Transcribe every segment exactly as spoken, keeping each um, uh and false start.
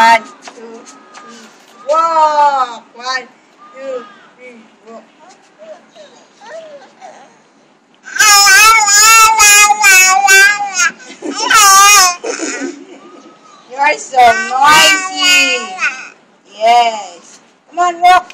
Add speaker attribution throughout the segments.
Speaker 1: One, two, three, walk. One, two, three, walk. You are so noisy. Yes. Come on, walk.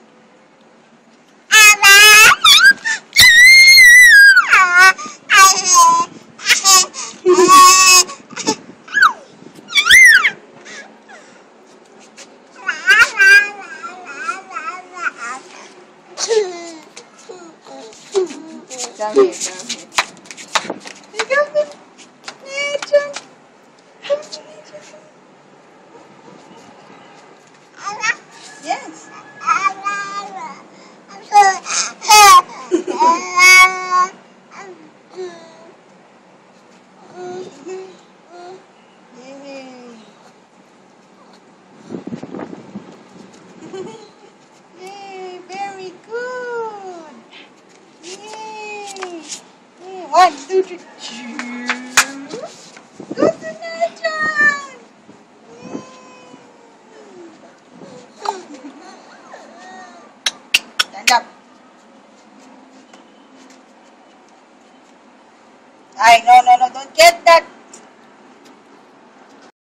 Speaker 1: Come here, come here. Hey, come here. Nature. Come to nature. Yes. Yay. Yay, very good. Yay. Yay. One, two, three. Go to nature. Stand up. Ay, no, no, no, don't get